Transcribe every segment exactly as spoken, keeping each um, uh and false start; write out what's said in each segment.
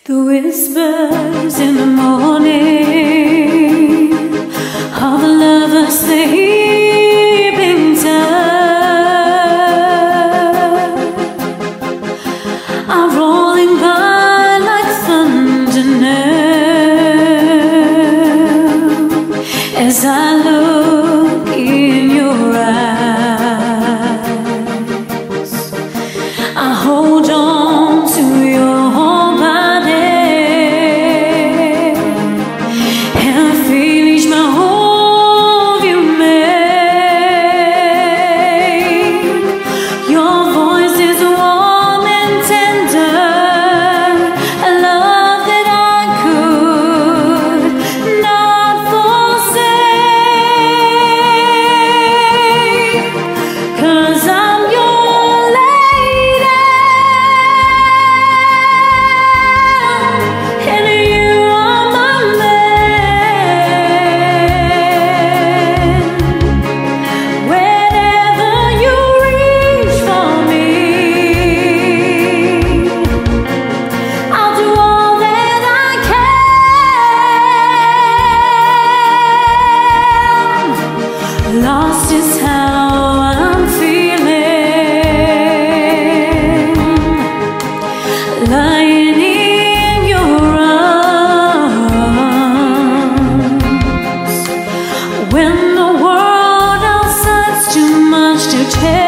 The whispers in the morning are the lovers sleeping tight, are rolling by like thunder now as I look in your eyes. I hold on to your lost is how I'm feeling, lying in your arms, when the world outside's too much to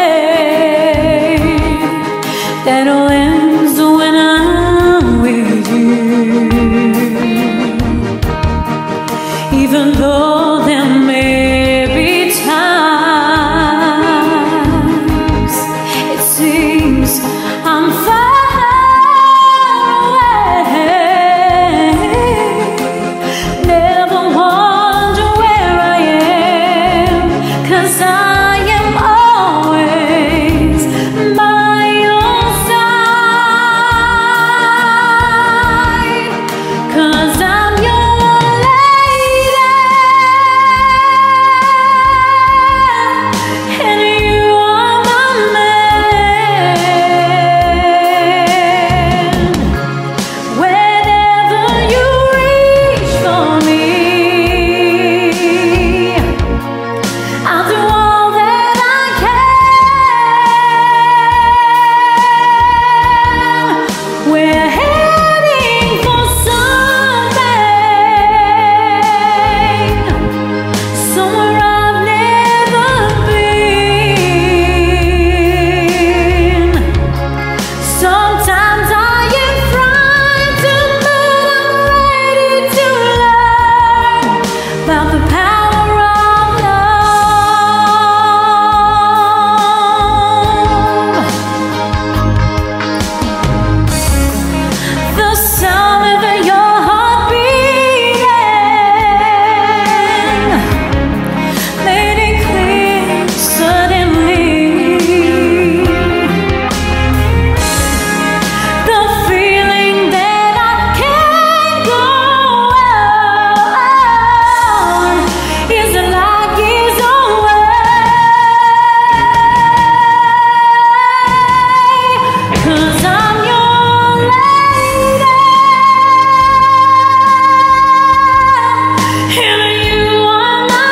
take. That all ends when I'm with you, even though there may I'm far away. Never wonder where I am, 'cause I am always by your side, 'cause I'm your lady and you are my man. The power of love, the sound of your heart beating made it clear suddenly. The feeling that I can't go is like years away, 'cause I'm your lady and you are my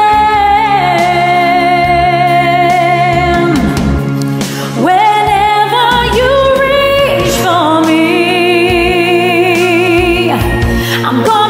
man. Whenever you reach for me, I'm gonna